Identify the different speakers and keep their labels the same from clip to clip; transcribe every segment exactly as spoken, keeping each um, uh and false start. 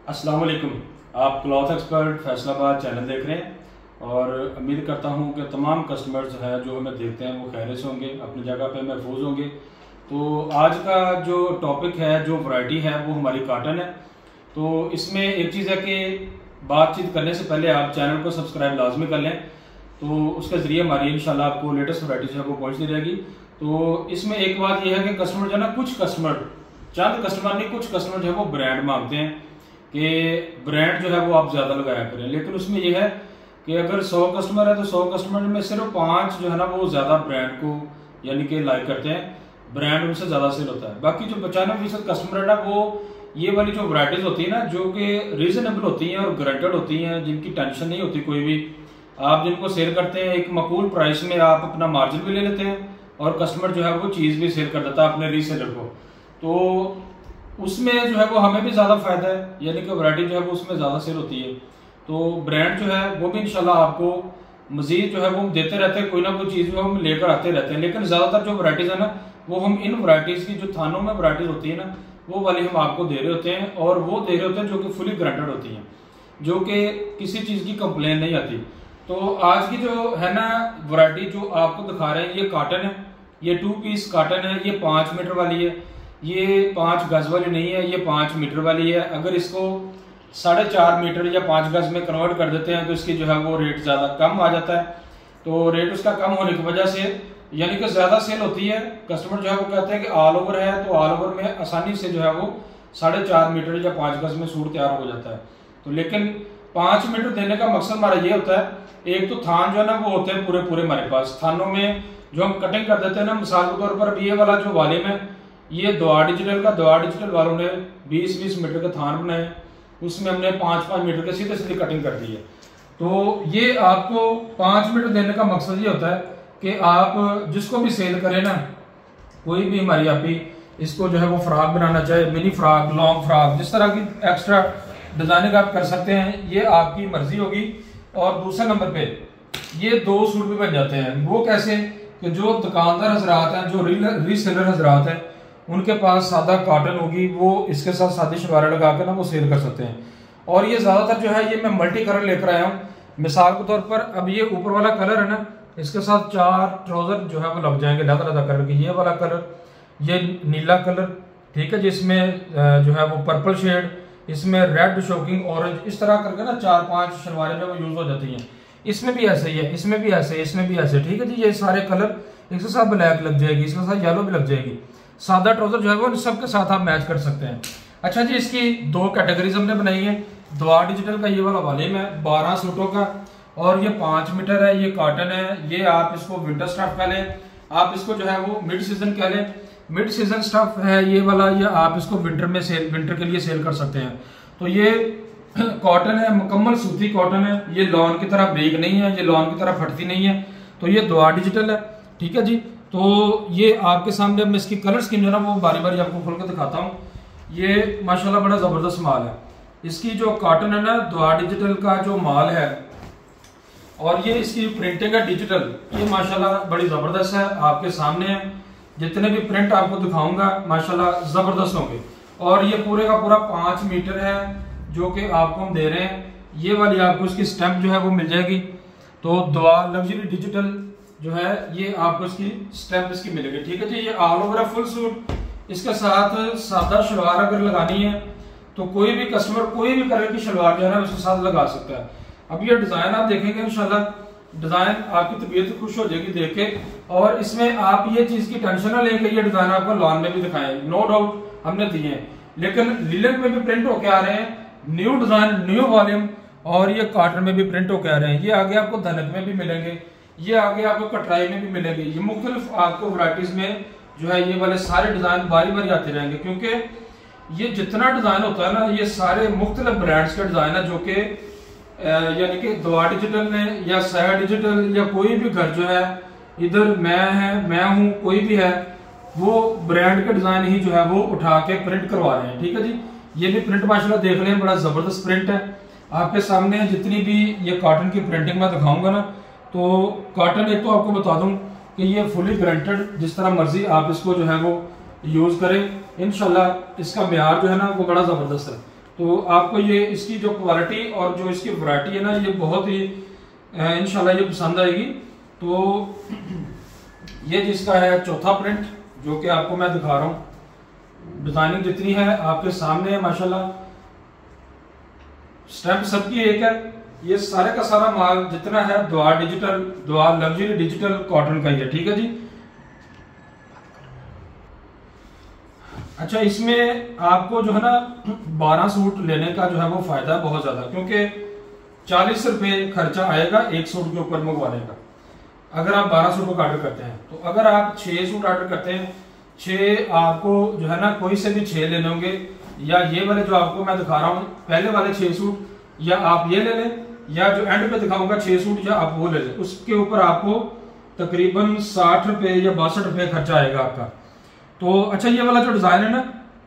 Speaker 1: अस्सलाम वालेकुम। आप क्लॉथ एक्सपर्ट फैसलाबाद चैनल देख रहे हैं और उम्मीद करता हूं कि तमाम कस्टमर्स हैं जो हमें देखते हैं वो खैरियत से होंगे, अपनी जगह पे महफूज होंगे। तो आज का जो टॉपिक है, जो वैरायटी है वो हमारी काटन है। तो इसमें एक चीज़ है कि बातचीत करने से पहले आप चैनल को सब्सक्राइब लाजमी कर लें, तो उसके ज़रिए हमारी इंशाल्लाह आपको लेटेस्ट वैरायटी जो है वो पहुँचती रहेगी। तो इसमें एक बात यह है कि कस्टमर जो है ना, कुछ कस्टमर चंद कस्टमर नहीं, कुछ कस्टमर जो है वो ब्रांड मांगते हैं कि ब्रांड जो है वो आप ज़्यादा लगाया करें। लेकिन उसमें यह है कि अगर सौ कस्टमर है तो सौ कस्टमर में सिर्फ पाँच जो है ना वो ज़्यादा ब्रांड को यानी कि लाइक करते हैं, ब्रांड उनसे ज़्यादा सेल होता है। बाकी जो पचानवे फीसद कस्टमर है ना, वो ये वाली जो वैरायटीज होती है ना, जो कि रीजनेबल होती हैं और गारंटेड होती हैं, जिनकी टेंशन नहीं होती कोई भी, आप जिनको सेल करते हैं एक मकबूल प्राइस में, आप अपना मार्जिन भी ले लेते हैं और कस्टमर जो है वो चीज़ भी सेल कर देता है अपने रीसेलर को। तो उसमें जो है वो हमें भी ज़्यादा फायदा है, यानी कि वैरायटी जो है वो उसमें ज़्यादा सेल होती है। तो ब्रांड जो है वो भी इंशाल्लाह आपको मजीद जो है वो हम देते रहते हैं, कोई ना कोई चीज़ जो हम लेकर आते रहते हैं। लेकिन ज़्यादातर जो वैरायटीज़ है ना, वो हम इन वैरायटीज़ की जो थानों में वैरायटीज होती है ना, वो वाली हम आपको दे रहे होते हैं, और वो दे रहे होते हैं जो कि फुली गारंटेड होती हैं, जो कि किसी चीज़ की कंप्लेन नहीं आती। तो आज की जो है ना वैरायटी जो आपको दिखा रहे हैं, ये काटन है, ये टू पीस काटन है, ये पाँच मीटर वाली है, ये पाँच गज वाली नहीं है, ये पाँच मीटर वाली है। अगर इसको साढ़े चार मीटर या पाँच गज में कन्वर्ट कर देते हैं तो इसकी जो है वो रेट ज़्यादा कम आ जाता है। तो रेट उसका कम होने की वजह से यानी कि ज़्यादा सेल होती है। कस्टमर जो है वो कहते हैं कि ऑल ओवर है, तो ऑल ओवर में आसानी से जो है वो साढ़े चार मीटर या पाँच गज में सूट तैयार हो जाता है। तो लेकिन पाँच मीटर देने का मकसद हमारा ये होता है, एक तो थान जो है ना वो होते हैं पूरे पूरे हमारे पास। थानों में जो हम कटिंग कर देते हैं ना, मिसाल के तौर पर ये वाला जो वाले में, ये दवा डिजिटल का दवा डिजिटल वालों ने बीस बीस मीटर के थान बनाए, उसमें हमने पाँच पाँच मीटर के सीधे सीधे कटिंग कर दी है। तो ये आपको पाँच मीटर देने का मकसद ये होता है कि आप जिसको भी सेल करें ना, कोई भी हमारी आप ही इसको जो है वो फ्रॉक बनाना चाहे, मिनी फ्रॉक, लॉन्ग फ्रॉक, जिस तरह की एक्स्ट्रा डिजाइनिंग आप कर सकते हैं, ये आपकी मर्जी होगी। और दूसरे नंबर पे ये दो सूट भी बन जाते हैं। वो कैसे कि जो दुकानदार हजरात हैं, जो रीसेलर हजरात हैं, उनके पास सादा कॉटन होगी, वो इसके साथ सादी शलवारें लगा कर ना वो सेल कर सकते हैं। और ये ज़्यादातर जो है ये मैं मल्टी कलर लेकर आया हूँ। मिसाल के तौर पर अब ये ऊपर वाला कलर है ना, इसके साथ चार ट्राउजर जो है वो लग जाएंगे अलग अलग कलर के। ये वाला कलर, ये नीला कलर, ठीक है, जिसमें जो है वो पर्पल शेड, इसमें रेड शोकिंग ऑरेंज, इस तरह करके ना चार पांच शलवारें जो वो यूज हो जाती हैं। इसमें भी ऐसे ही है, इसमें भी ऐसे, इसमें भी ऐसे, ठीक है जी। ये सारे कलर, इसके साथ ब्लैक लग जाएगी, इसके साथ येलो भी लग जाएगी। सादा ट्राउजर जो है वो सबके साथ आप मैच कर सकते हैं। अच्छा जी, इसकी दो कैटेगरीज हमने बनाई है। दवा डिजिटल का ये वाला वाले में बारह सूटों का, और ये पाँच मीटर है, ये कॉटन है। ये आप इसको विंटर स्टफ कह लें, आप इसको जो है वो मिड सीजन कह लें, मिड सीजन स्टफ है ये वाला, ये आप इसको विंटर में सेल विंटर के लिए सेल कर सकते हैं। तो ये कॉटन है, मुकम्मल सूती कॉटन है, ये लॉन की तरह ब्रेक नहीं है, ये लॉन की तरह फटती नहीं है। तो ये दवा डिजिटल है, ठीक है जी। तो ये आपके सामने मैं इसकी कलर स्कीम जो है ना वो बारी बारी आपको खोल कर दिखाता हूँ। ये माशाल्लाह बड़ा ज़बरदस्त माल है। इसकी जो कॉटन है ना, दवा डिजिटल का जो माल है, और ये इसकी प्रिंटिंग है डिजिटल, ये माशाल्लाह बड़ी ज़बरदस्त है। आपके सामने है, जितने भी प्रिंट आपको दिखाऊंगा माशाल्लाह ज़बरदस्त होंगे। और ये पूरे का पूरा पाँच मीटर है जो कि आपको हम दे रहे हैं। ये वाली आपको इसकी स्टैम्प जो है वो मिल जाएगी। तो दवा लग्जरी डिजिटल जो है ये आपको इसकी स्टैम्प इसकी मिलेगी, ठीक है जी। ये ऑल ओवर फुल सूट, इसके साथ सादा शलवार अगर लगानी है तो कोई भी कस्टमर कोई भी कलर की शलवार जो है ना उसके साथ लगा सकता है। अब ये डिजाइन आप देखेंगे इंशाल्लाह, डिजाइन आपकी तबीयत खुश हो जाएगी देख के। और इसमें आप ये चीज की टेंशन ना लें कि ये डिजाइन आपको लॉन में भी दिखाएं, नो डाउट हमने दिए हैं, लेकिन लिलन में भी प्रिंट होके आ रहे हैं, न्यू डिजाइन, न्यू वॉल्यूम, और ये कॉटन में भी प्रिंट होके आ रहे हैं। ये आगे आपको धनक में भी मिलेंगे, ये आगे आपको कटराई में भी मिलेंगे। ये मुख्तलिफ आपको वैरायटीज में जो है ये वाले सारे डिजाइन बारी बारी आते रहेंगे, क्योंकि ये जितना डिजाइन होता है ना, ये सारे मुख्तलिफ ब्रांड्स के डिजाइन है, जो कि यानी कि दवा डिजिटल ने या सया डिजिटल या कोई भी घर जो है, इधर मैं है मैं हूँ कोई भी है, वो ब्रांड के डिजाइन ही जो है वो उठा के प्रिंट करवा रहे हैं, ठीक है जी। ये भी प्रिंट माशाल्लाह देख लें, बड़ा जबरदस्त प्रिंट है आपके सामने। जितनी भी ये कॉटन की प्रिंटिंग मैं दिखाऊंगा ना, तो कॉटन एक तो आपको बता दूं कि ये फुली गारंटेड, जिस तरह मर्जी आप इसको जो है वो यूज करें, इंशाल्लाह इसका म्यार जो है ना वो बड़ा जबरदस्त है। तो आपको ये इसकी जो क्वालिटी और जो इसकी वैरायटी है ना, ये बहुत ही इंशाल्लाह ये पसंद आएगी। तो ये जिसका है चौथा प्रिंट, जो कि आपको मैं दिखा रहा हूँ। डिजाइनिंग जितनी है आपके सामने है माशाल्लाह, स्टैम्प सबकी एक है। ये सारे का सारा माल जितना है द्वार डिजिटल, द्वार लग्जरी डिजिटल कॉटन का ही है, ठीक है जी। अच्छा, इसमें आपको जो है ना बारह सूट लेने का जो है वो फायदा है बहुत ज्यादा, क्योंकि चालीस रुपए खर्चा आएगा एक सूट के ऊपर मंगवाने का अगर आप बारह सूट का ऑर्डर करते हैं। तो अगर आप छह सूट ऑर्डर करते हैं, छह आपको जो है ना कोई से भी छह लेने होंगे, या ये वाले जो आपको मैं दिखा रहा हूँ पहले वाले छह सूट, या आप ये ले लें, या जो एंड पे दिखाऊंगा छह सूट, या आप वो ले लें। उसके ऊपर आपको तकरीबन साठ रुपए या बासठ रुपए खर्चा आएगा आपका। तो अच्छा, ये वाला जो डिजाइन है ना,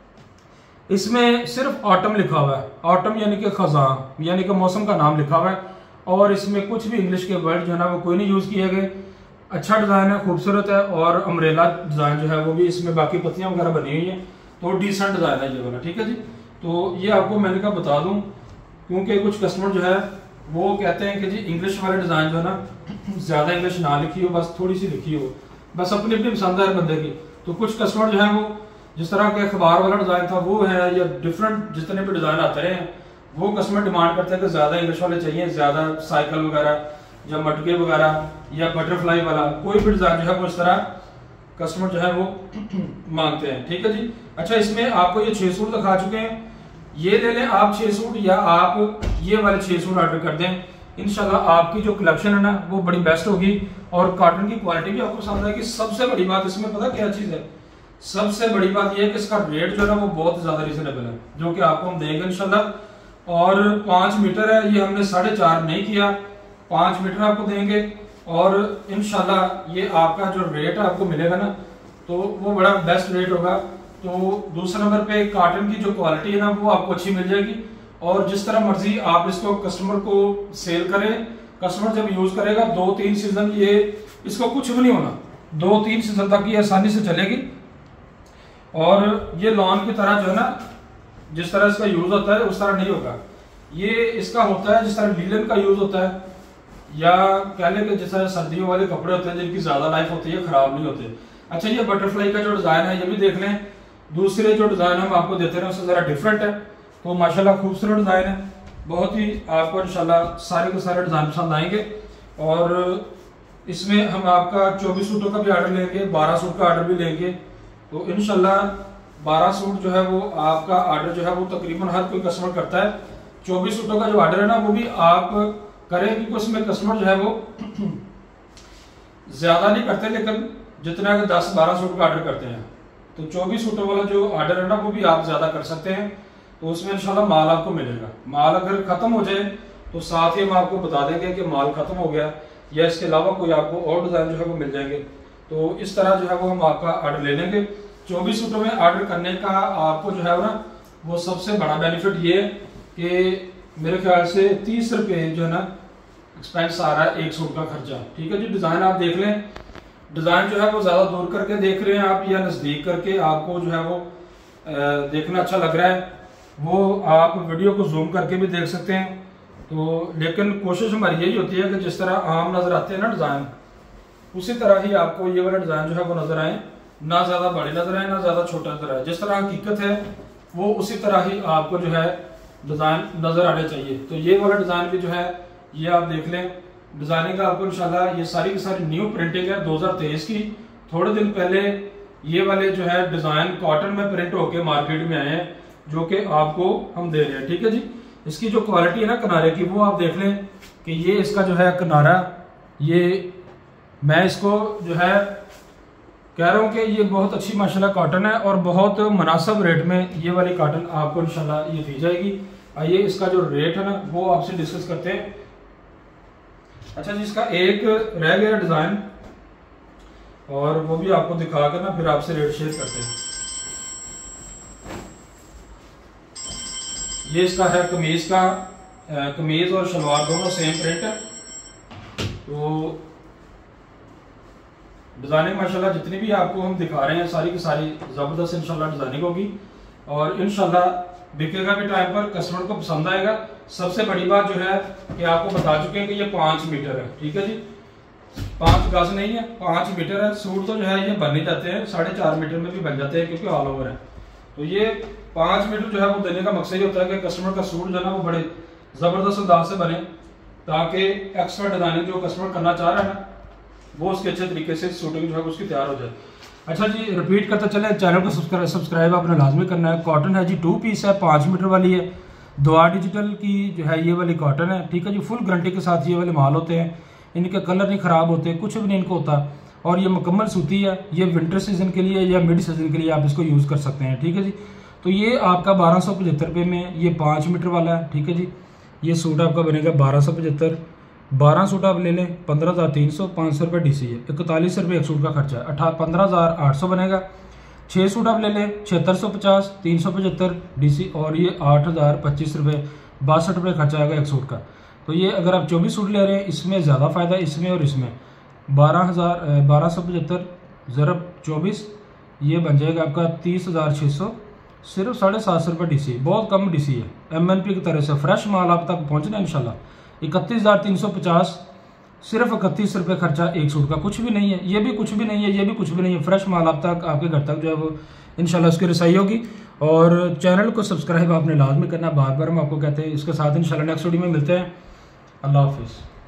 Speaker 1: इसमें सिर्फ ऑटम लिखा हुआ है। ऑटम यानी कि खजां, यानी कि मौसम का नाम लिखा हुआ है, और इसमें कुछ भी इंग्लिश के वर्ड जो है ना वो कोई नहीं यूज किए गए। अच्छा डिजाइन है, खूबसूरत है, और अम्ब्रेला डिजाइन जो है वो भी इसमें बाकी पत्तियां वगैरह बनी हुई है, तो डिसेंट डिजाइन है ये वाला, ठीक है जी। तो ये आपको मैंने कहा बता दूं, क्योंकि कुछ कस्टमर जो है वो कहते हैं कि जी इंग्लिश वाले डिजाइन जो है ना ज्यादा इंग्लिश ना लिखी हो, बस थोड़ी सी लिखी हो, बस अपनी अपनी पसंद है बंदे की। तो कुछ कस्टमर जो है वो जिस तरह के अखबार वाला डिजाइन था वो है, या डिफरेंट जितने भी डिजाइन आते हैं वो कस्टमर डिमांड करते हैं कि ज्यादा इंग्लिश वाले चाहिए, ज्यादा साइकिल वगैरह या मटके वगैरह या बटरफ्लाई वाला कोई भी डिजाइन जो है वो इस तरह कस्टमर जो है वो मांगते हैं, ठीक है जी। अच्छा, इसमें आपको ये छह सूट दिखा चुके हैं, ये ले लें आप छह सूट, या आप ये वाले छह सूट ऑर्डर कर दें। इंशाल्लाह आपकी जो कलेक्शन है ना वो बड़ी बेस्ट होगी, और कॉटन की क्वालिटी भी आपको पसंद आएगी। सबसे बड़ी बात इसमें पता क्या चीज है, सबसे बड़ी बात यह है कि इसका रेट जो है ना वो बहुत ज्यादा रीजनेबल है, जो कि आपको हम देंगे इंशाल्लाह। और पांच मीटर है, ये हमने साढ़े चार नहीं किया, पांच मीटर आपको देंगे, और इंशाल्लाह ये आपका जो रेट आपको मिलेगा ना तो वो बड़ा बेस्ट रेट होगा। तो दूसरे नंबर पे कॉटन की जो क्वालिटी है ना वो आपको अच्छी मिल जाएगी, और जिस तरह मर्जी आप इसको कस्टमर को सेल करें, कस्टमर जब यूज करेगा दो तीन सीजन ये इसको कुछ भी नहीं होना, दो तीन सीजन तक ये आसानी से चलेगी। और ये लॉन की तरह जो है ना जिस तरह इसका यूज होता है उस तरह नहीं होगा, ये इसका होता है जिस तरह लीलन का यूज होता है, या कह लें कि जिस तरह सर्दियों वाले कपड़े होते हैं जिनकी ज्यादा लाइफ होती है, खराब नहीं होते। अच्छा, ये बटरफ्लाई का जो डिजाइन है ये भी देख लें, दूसरे जो डिजाइन हम आपको देते हैं उससे जरा डिफरेंट है। तो माशाल्लाह खूबसूरत डिजाइन है, बहुत ही आपको इंशाल्लाह सारे के सारे डिजाइन पसंद आएंगे। और इसमें हम आपका चौबीस सूटों का भी ऑर्डर लेंगे, बारह सूट का ऑर्डर भी लेंगे। तो इंशाल्लाह बारह सूट जो है वो आपका ऑर्डर जो है वो तकरीबन हर कोई कस्टमर करता है। चौबीस सूटों का जो ऑर्डर है ना वो भी आप करें, क्योंकि उसमें कस्टमर जो है वो ज्यादा नहीं करते, लेकिन जितना कि दस बारह सूट का ऑर्डर करते हैं। तो चौबीस सूटों वाला जो ऑर्डर है ना वो भी आप ज्यादा कर सकते हैं, तो उसमें इंशाल्लाह माल आपको मिलेगा। माल अगर खत्म हो जाए तो साथ ही हम आपको बता देंगे कि माल खत्म हो गया, या इसके अलावा कोई आपको और डिजाइन जो है वो मिल जाएंगे। तो इस तरह जो है वो हम आपका ऑर्डर ले लेंगे। चौबीस सूटों में ऑर्डर करने का आपको जो है ना वो सबसे बड़ा बेनिफिट ये है कि मेरे ख्याल से तीस रुपये जो है ना एक्सपेंस आ रहा है एक सूट का खर्चा, ठीक है जी। डिजाइन आप देख लें, डिजाइन जो है वो ज्यादा दूर करके देख रहे हैं आप या नजदीक करके आपको जो है वो देखना अच्छा लग रहा है, वो आप वीडियो को जूम करके भी देख सकते हैं। तो लेकिन कोशिश हमारी यही होती है कि जिस तरह आम नजर आते हैं ना डिजाइन, उसी तरह ही आपको ये वाला डिजाइन जो है वो नजर आए, ना ज्यादा बड़े नजर आए ना ज्यादा छोटा नजर आए, जिस तरह हकीकत है वो उसी तरह ही आपको जो है डिजाइन नजर आने चाहिए। तो ये वाला डिजाइन भी जो है ये आप देख लें, डिजाइनिंग का आपको इंशाल्लाह ये सारी की सारी न्यू प्रिंटिंग है दो हज़ार तेईस की। थोड़े दिन पहले ये वाले जो है डिजाइन कॉटन में प्रिंट होके मार्केट में आए हैं, जो कि आपको हम दे रहे हैं, ठीक है जी। इसकी जो क्वालिटी है ना किनारे की वो आप देख लें कि ये इसका जो है किनारा, ये मैं इसको जो है कह रहा हूँ कि ये बहुत अच्छी माशाल्लाह कॉटन है, और बहुत मुनासिब रेट में ये वाली कॉटन आपको इंशाल्लाह ये दी जाएगी। आइए इसका जो रेट है ना वो आपसे डिस्कस करते हैं। अच्छा जी, इसका एक रह गया डिजाइन, और वो भी आपको दिखा कर ना फिर आपसे रेट शेयर करते हैं। ये इसका है कमीज का, कमीज और शलवार दोनों सेम प्रिंट है। तो डिजाइनिंग माशाल्लाह जितनी भी आपको हम दिखा रहे हैं सारी की सारी जबरदस्त इंशाल्लाह डिजाइनिंग होगी, और इंशाल्लाह बिकेगा भी टाइम पर, कस्टमर को पसंद आएगा। सबसे बड़ी बात जो है कि आपको बता चुके हैं कि ये पांच मीटर है, ठीक है जी, पांच गज नहीं है, पांच मीटर है। सूट तो जो है ये बन ही जाते हैं, साढ़े चार मीटर में भी बन जाते हैं क्योंकि ऑल ओवर है। तो ये पांच मीटर जो है वो देने का मकसद ये होता है कि कस्टमर का सूट जो है ना वो बड़े जबरदस्त अंदाज से बने, ताकि एक्स्ट्रा डिजाइनिंग जो कस्टमर करना चाह रहा है ना वो उसके अच्छे तरीके से सूटिंग जो है उसकी तैयार हो जाए। अच्छा जी, रिपीट करते चले, चैनल को सब्सक्राइब सब्सक्राइब आपने लाजमी करना है। कॉटन है जी, टू पीस है, पाँच मीटर वाली है, दुआ डिजिटल की जो है ये वाली कॉटन है, ठीक है जी। फुल गारंटी के साथ ये वाले माल होते हैं, इनके कलर नहीं ख़राब होते, कुछ भी नहीं इनको होता, और ये मुकम्मल सूती है। ये विंटर सीजन के लिए या मिड सीजन के लिए आप इसको यूज़ कर सकते हैं, ठीक है जी। तो ये आपका बारह सौ पचहत्तर रुपये में ये पाँच मीटर वाला है, ठीक है जी। ये सूट आपका बनेगा बारह सौ पचहत्तर, बारह सूट आप ले लें पंद्रह हज़ार तीन सौ, पाँच सौ रुपये डी सी है, इकतालीस रुपये एक सूट का खर्चा है, अठा पंद्रह हज़ार आठ सौ बनेगा। छः सूट आप ले लें छिहत्तर सौ पचास, तीन सौ पचहत्तर डी सी, और ये आठ हज़ार पच्चीस रुपये बासठ रुपये खर्चा आएगा एक सूट का। तो ये अगर आप चौबीस सूट ले रहे हैं इसमें ज़्यादा फ़ायदा, इसमें और इसमें बारह हज़ार बारह सौ पचहत्तर ज़रब चौबीस, ये बन जाएगा आपका तीस हज़ार छः सौ, सिर्फ साढ़े सात सौ रुपये डी सी, बहुत कम डी सी है। एम एन पी की तरह से फ्रेश माल आप तक पहुँचना है इंशाल्लाह। इकतीस हज़ार तीन सौ पचास, सिर्फ इकतीस रुपये खर्चा एक सूट का, कुछ भी नहीं है, ये भी कुछ भी नहीं है, ये भी कुछ भी नहीं है। फ्रेश माल आप तक आपके घर तक जो है वो इंशाल्लाह उसकी रसाई होगी। और चैनल को सब्सक्राइब आपने लाजमी करना, बार बार हम आपको कहते हैं। इसके साथ इंशाल्लाह नेक्स्ट वीडियो में मिलते हैं। अल्लाह हाफिज़।